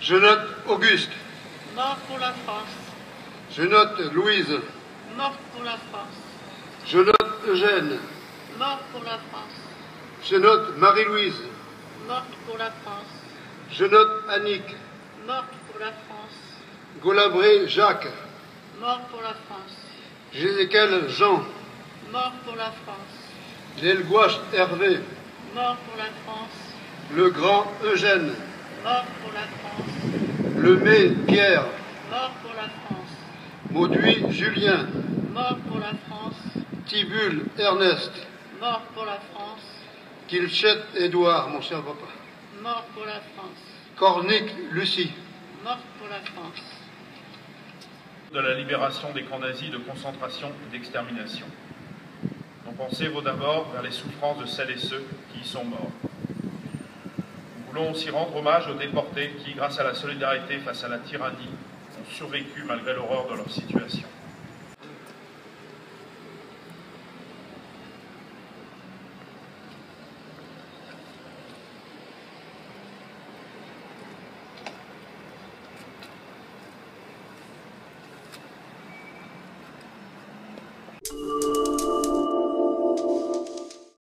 Je note Auguste. Mort pour la France. Je note Louise. Mort pour la France. Je note Eugène. Mort pour la France. Je note Marie-Louise. Morte pour la France. Je note Annick. Morte pour la France. Golabré Jacques. Mort pour la France. Jézéquel Jean. Mort pour la France. L'Elgouache Hervé. Mort pour la France. Le Grand Eugène. Mort pour la France. Lemay Pierre. Mort pour la France. Mauduit Julien. Mort pour la France. Tibulle Ernest. Mort pour la France. Kilchette Édouard, mon cher papa. Mort pour la France. Cornic Lucie. Morte pour la France. De la libération des camps nazis de concentration et d'extermination. Nos pensées vont d'abord vers les souffrances de celles et ceux qui y sont morts. Nous voulons aussi rendre hommage aux déportés qui, grâce à la solidarité face à la tyrannie, ont survécu malgré l'horreur de leur situation.